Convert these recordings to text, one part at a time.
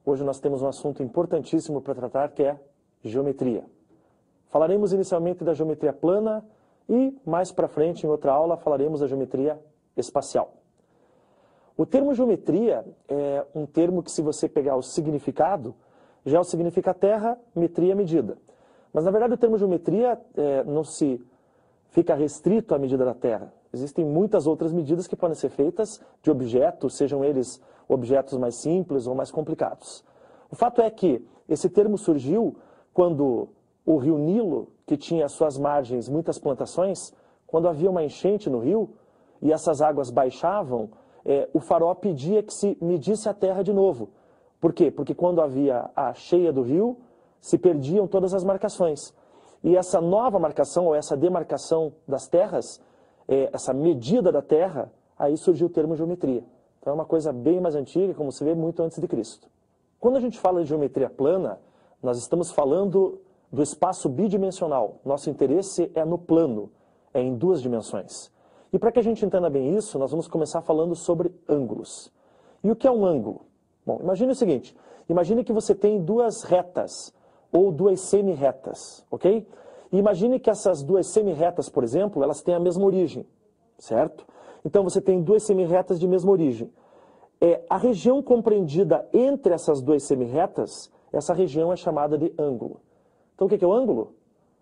Hoje nós temos um assunto importantíssimo para tratar, que é geometria. Falaremos inicialmente da geometria plana e, mais para frente, em outra aula, falaremos da geometria espacial. O termo geometria é um termo que, se você pegar o significado, geo significa terra, metria, medida. Mas, na verdade, o termo geometria não se fica restrito à medida da terra. Existem muitas outras medidas que podem ser feitas de objetos, sejam eles objetos mais simples ou mais complicados. O fato é que esse termo surgiu quando o rio Nilo, que tinha às suas margens muitas plantações, quando havia uma enchente no rio e essas águas baixavam, o faraó pedia que se medisse a terra de novo. Por quê? Porque quando havia a cheia do rio, se perdiam todas as marcações. E essa nova marcação, ou essa demarcação das terras, essa medida da terra, aí surgiu o termo geometria. Então é uma coisa bem mais antiga, como se vê, muito antes de Cristo. Quando a gente fala de geometria plana, nós estamos falando do espaço bidimensional. Nosso interesse é no plano, é em duas dimensões. E para que a gente entenda bem isso, nós vamos começar falando sobre ângulos. E o que é um ângulo? Bom, imagine o seguinte, imagine que você tem duas retas, ou duas semi-retas, ok? E imagine que essas duas semi-retas, por exemplo, elas têm a mesma origem, certo? Então você tem duas semi-retas de mesma origem. A região compreendida entre essas duas semi-retas, essa região é chamada de ângulo. Então o que é o ângulo?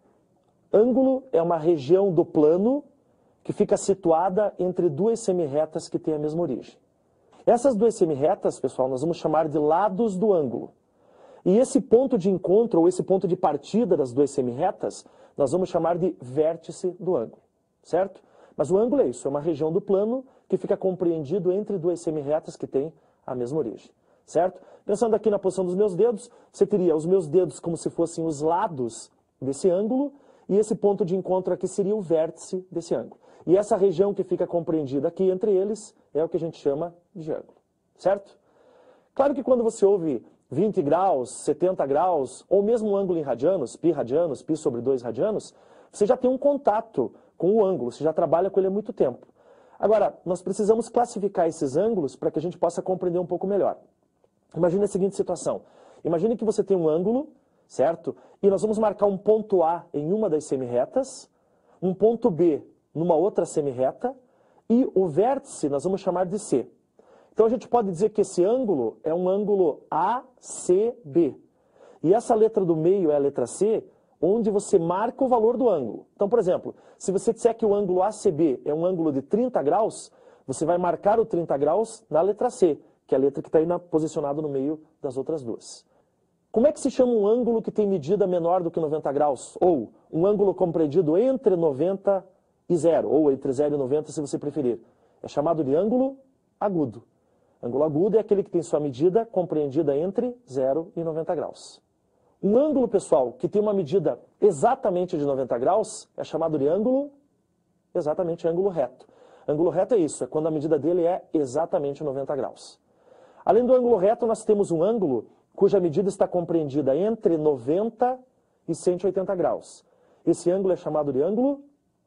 Ângulo é uma região do plano que fica situada entre duas semi-retas que têm a mesma origem. Essas duas semi-retas, pessoal, nós vamos chamar de lados do ângulo. E esse ponto de encontro, ou esse ponto de partida das duas semi-retas, nós vamos chamar de vértice do ângulo, certo? Mas o ângulo é isso, é uma região do plano que fica compreendido entre duas semi-retas que têm a mesma origem, certo? Pensando aqui na posição dos meus dedos, você teria os meus dedos como se fossem os lados desse ângulo, e esse ponto de encontro aqui seria o vértice desse ângulo. E essa região que fica compreendida aqui entre eles é o que a gente chama de ângulo, certo? Claro que quando você ouve 20 graus, 70 graus, ou mesmo um ângulo em radianos, pi sobre 2 radianos, você já tem um contato com o ângulo, você já trabalha com ele há muito tempo. Agora, nós precisamos classificar esses ângulos para que a gente possa compreender um pouco melhor. Imagine a seguinte situação. Imagine que você tem um ângulo, certo? E nós vamos marcar um ponto A em uma das semi-retas, um ponto B numa outra semi-reta, e o vértice nós vamos chamar de C. Então a gente pode dizer que esse ângulo é um ângulo ACB. E essa letra do meio é a letra C, onde você marca o valor do ângulo. Então, por exemplo, se você disser que o ângulo ACB é um ângulo de 30 graus, você vai marcar o 30 graus na letra C, que é a letra que está aí posicionada no meio das outras duas. Como é que se chama um ângulo que tem medida menor do que 90 graus? Ou um ângulo compreendido entre 90 e 0, ou entre 0 e 90, se você preferir. É chamado de ângulo agudo. Ângulo agudo é aquele que tem sua medida compreendida entre 0 e 90 graus. Um ângulo, pessoal, que tem uma medida exatamente de 90 graus é chamado de ângulo, exatamente, ângulo reto. Ângulo reto é isso, é quando a medida dele é exatamente 90 graus. Além do ângulo reto, nós temos um ângulo cuja medida está compreendida entre 90 e 180 graus. Esse ângulo é chamado de ângulo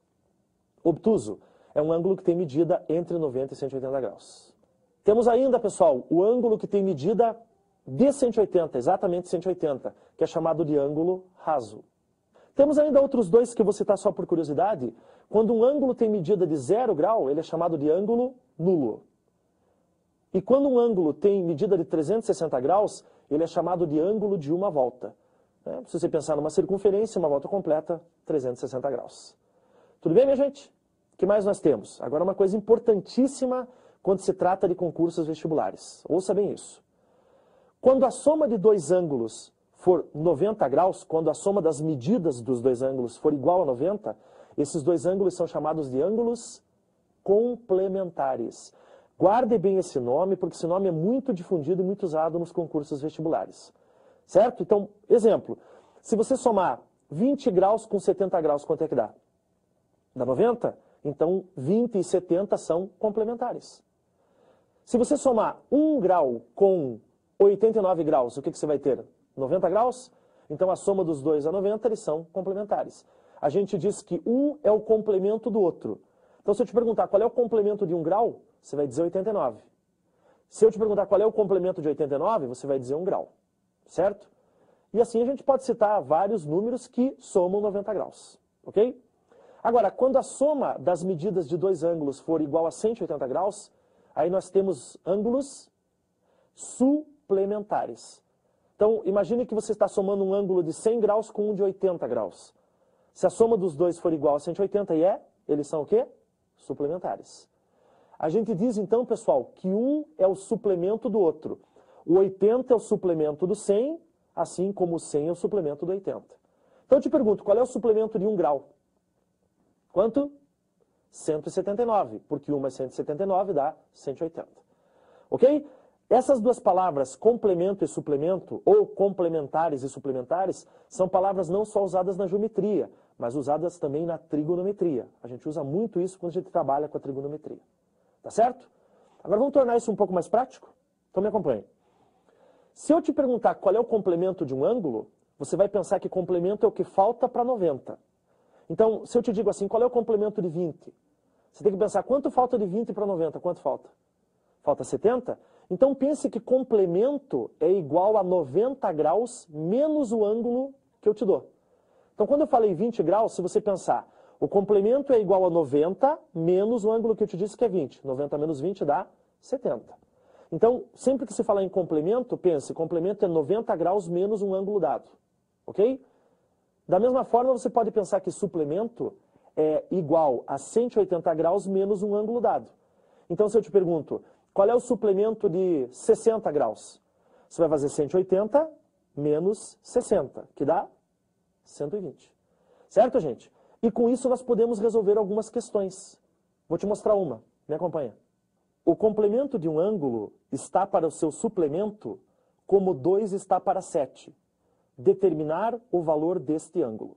obtuso. É um ângulo que tem medida entre 90 e 180 graus. Temos ainda, pessoal, o ângulo que tem medida de 180, exatamente 180, que é chamado de ângulo raso. Temos ainda outros dois que eu vou citar só por curiosidade. Quando um ângulo tem medida de 0 grau, ele é chamado de ângulo nulo. E quando um ângulo tem medida de 360 graus, ele é chamado de ângulo de uma volta. Se você pensar numa circunferência, uma volta completa, 360 graus. Tudo bem, minha gente? O que mais nós temos? Agora uma coisa importantíssima quando se trata de concursos vestibulares. Ouça bem isso. Quando a soma de dois ângulos for 90 graus, quando a soma das medidas dos dois ângulos for igual a 90, esses dois ângulos são chamados de ângulos complementares. Guarde bem esse nome, porque esse nome é muito difundido e muito usado nos concursos vestibulares. Certo? Então, exemplo, se você somar 20 graus com 70 graus, quanto é que dá? Dá 90? Então, 20 e 70 são complementares. Se você somar 1 grau com 89 graus, o que você vai ter? 90 graus? Então, a soma dos dois a 90, eles são complementares. A gente diz que um é o complemento do outro. Então, se eu te perguntar qual é o complemento de 1 grau, você vai dizer 89. Se eu te perguntar qual é o complemento de 89, você vai dizer 1 grau, certo? E assim a gente pode citar vários números que somam 90 graus, ok? Agora, quando a soma das medidas de dois ângulos for igual a 180 graus, aí nós temos ângulos suplementares. Então, imagine que você está somando um ângulo de 100 graus com um de 80 graus. Se a soma dos dois for igual a 180, eles são o quê? Suplementares. A gente diz então, pessoal, que um é o suplemento do outro. O 80 é o suplemento do 100, assim como o 100 é o suplemento do 80. Então eu te pergunto, qual é o suplemento de 1 grau? Quanto? 179, porque 1 mais 179 dá 180. Ok? Essas duas palavras, complemento e suplemento, ou complementares e suplementares, são palavras não só usadas na geometria, mas usadas também na trigonometria. A gente usa muito isso quando a gente trabalha com a trigonometria. Tá certo? Agora vamos tornar isso um pouco mais prático? Então me acompanhe. Se eu te perguntar qual é o complemento de um ângulo, você vai pensar que complemento é o que falta para 90. Então, se eu te digo assim, qual é o complemento de 20? Você tem que pensar, quanto falta de 20 para 90? Quanto falta? Falta 70? Então pense que complemento é igual a 90 graus menos o ângulo que eu te dou. Então, quando eu falei 20 graus, se você pensar, o complemento é igual a 90 menos o ângulo que eu te disse que é 20. 90 menos 20 dá 70. Então, sempre que se falar em complemento, pense, complemento é 90 graus menos um ângulo dado. Ok? Da mesma forma, você pode pensar que suplemento é igual a 180 graus menos um ângulo dado. Então, se eu te pergunto, qual é o suplemento de 60 graus? Você vai fazer 180 menos 60, que dá 120. Certo, gente? E com isso nós podemos resolver algumas questões. Vou te mostrar uma. Me acompanha. O complemento de um ângulo está para o seu suplemento como 2 está para 7. Determinar o valor deste ângulo.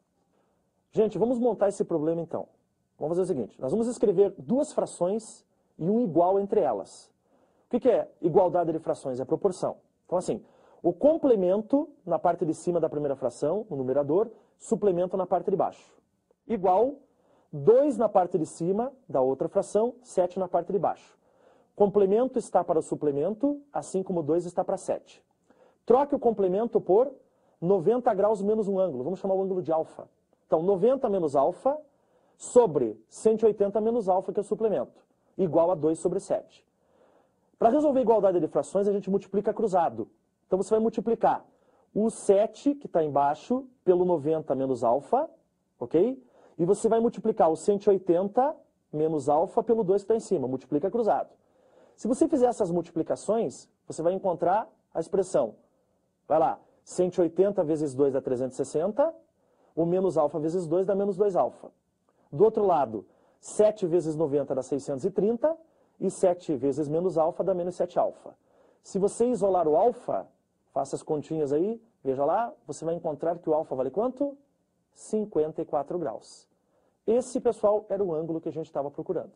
Gente, vamos montar esse problema então. Vamos fazer o seguinte, nós vamos escrever duas frações e um igual entre elas. O que é igualdade de frações? É proporção. Então assim, o complemento na parte de cima da primeira fração, no numerador, suplemento na parte de baixo. Igual 2 na parte de cima da outra fração, 7 na parte de baixo. Complemento está para o suplemento, assim como 2 está para 7. Troque o complemento por 90 graus menos um ângulo. Vamos chamar o ângulo de alfa. Então, 90 menos alfa sobre 180 menos alfa, que é o suplemento, igual a 2 sobre 7. Para resolver a igualdade de frações, a gente multiplica cruzado. Então, você vai multiplicar o 7, que está embaixo, pelo 90 menos alfa, ok? E você vai multiplicar o 180 menos alfa pelo 2 que está em cima. Multiplica cruzado. Se você fizer essas multiplicações, você vai encontrar a expressão. Vai lá, 180 vezes 2 dá 360, o menos alfa vezes 2 dá menos 2 alfa. Do outro lado, 7 vezes 90 dá 630, e 7 vezes menos alfa dá menos 7 alfa. Se você isolar o alfa, faça as continhas aí, veja lá, você vai encontrar que o alfa vale quanto? 54 graus. Esse, pessoal, era o ângulo que a gente estava procurando.